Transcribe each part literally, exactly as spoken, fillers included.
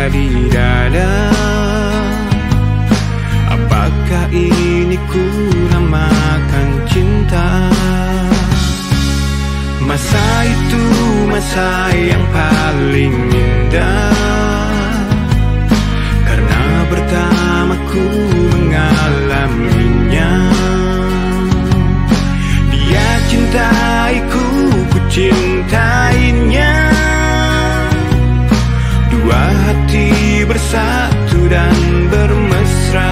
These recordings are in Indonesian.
di dada. Apakah ini ku namakan cinta? Masa itu masa yang paling indah, karena pertama ku mengalaminya. Dia cintaiku, ku cintainya. Dua hati bersatu dan bermesra.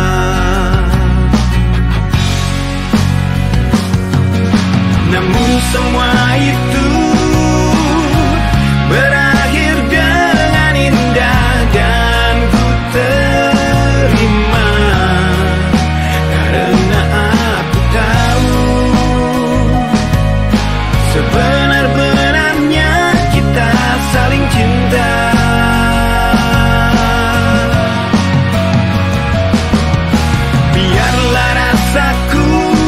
Namun semua itu berakhir dengan indah dan ku terima, karena aku tahu sebenar-benarnya kita saling cinta. Biarlah rasaku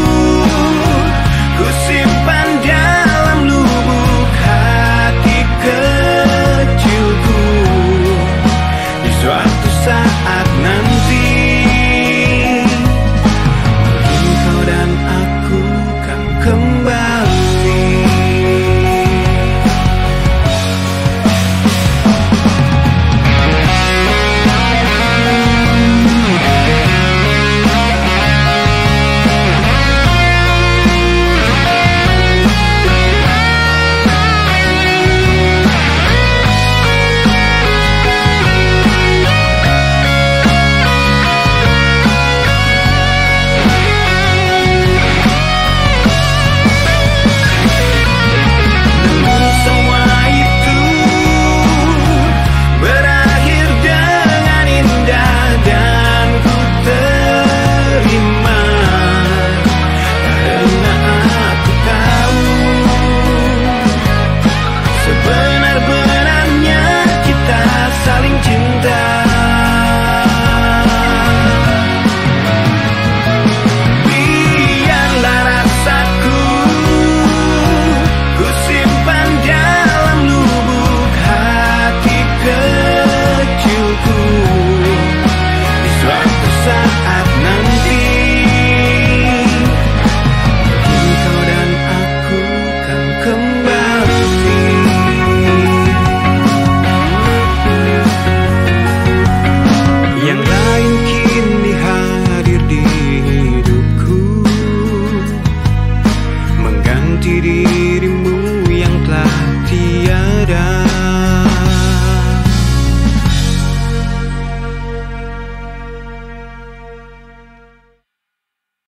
ku simpan dalam lubuk hati kecilku. Di suatu saat nanti mungkin kau dan aku kan kembali. Benar-benarnya kita saling cinta.